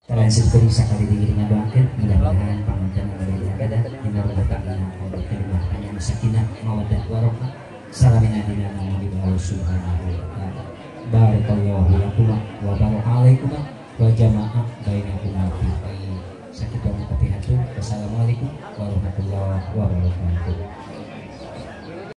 Transit beri sakali diri dengan doakan mudah-mudahan panganten dari ada dina robatana Allah kalimah hanya sakinah mawaddah warahmah salamina dina Nabi Allah subhanahu wa ta'ala. Barakallahu lakum wa barakalakum wa jama'a bainakum fi sakit wa mutafihatu. Wassalamualaikum warahmatullahi wabarakatuh.